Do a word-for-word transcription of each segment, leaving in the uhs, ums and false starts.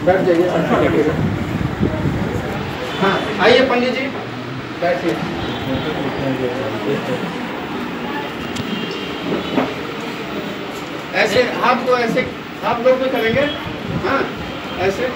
बैठ जाइए सर। हाँ आइए पंडित जी बैठिए। ऐसे हाथ को ऐसे आप लोग भी करेंगे। हाँ ऐसे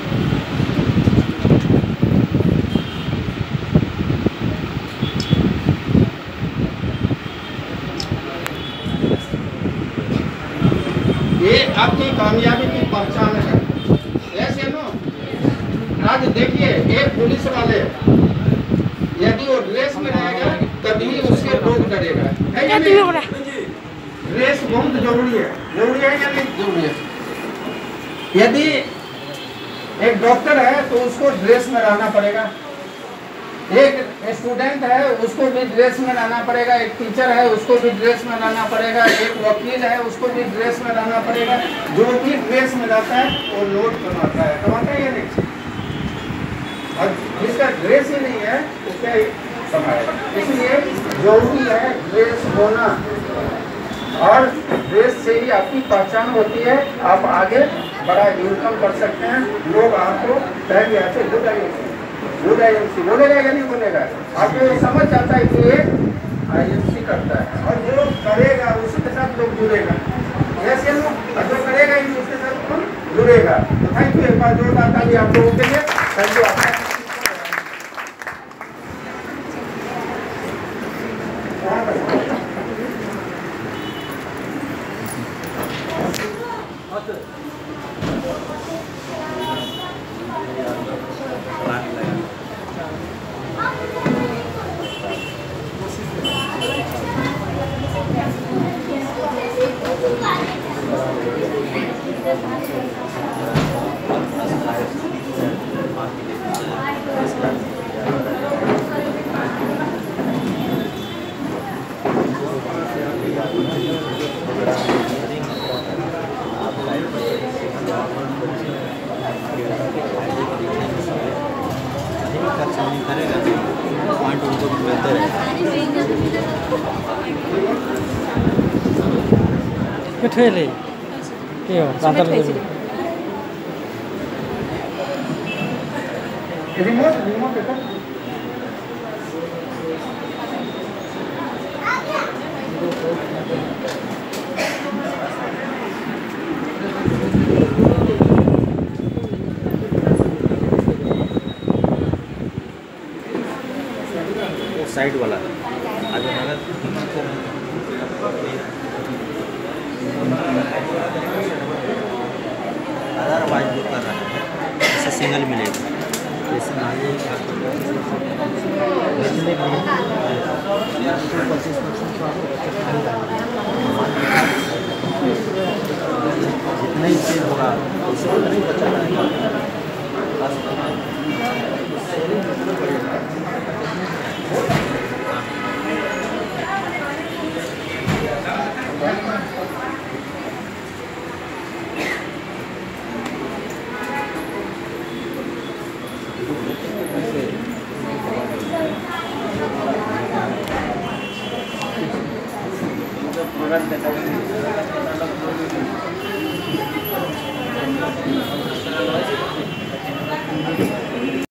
ये आपकी कामयाबी की पहचान है। ऐसे नो आज देखिए एक पुलिस वाले यदि वो ड्रेस में रहेगा तभी उससे लोग डरेगा है या नहीं? ड्रेस बहुत जरूरी है। जरूरी है या नहीं जरूरी है? यदि एक डॉक्टर है तो उसको ड्रेस में रहना पड़ेगा, एक स्टूडेंट है उसको भी ड्रेस में रहना पड़ेगा, एक टीचर है उसको भी ड्रेस में रहना पड़ेगा, एक वकील है उसको भी ड्रेस में रहना पड़ेगा। जो भी ड्रेस में रहता है वो नोट कमाता है, कमाता है या नहीं? और जिसका ड्रेस ही नहीं है उसका कमाएगा। इसलिए जरूरी है ड्रेस होना, और ड्रेस से ही आपकी पहचान होती है। आप आगे बड़ा इनकम कर सकते हैं। लोग आपको कहेंगे अच्छे good good I M C बोलेगा या नहीं बोलेगा? आपको समझ जाता है कि ये आई एम सी करता है, और जो करेगा उसी के साथ लोग जुड़ेगा। ऐसे लोग जो करेगा ही उसके साथ कौन जुड़ेगा। तो थैंक यू, एक बार जोरदार ताली आप लोगों के लिए। Thank you. आपका ठेले के हो दादा रिमोट रिमोट है साइड वाला आगे आधार आवाज बुक कर रहा है, ऐसे सिंगल मिलेगा। जैसे पच्चीस परसेंट जितना ही सेल होगा उससे उतना ही बचा रहेगा। प्रोडक्ट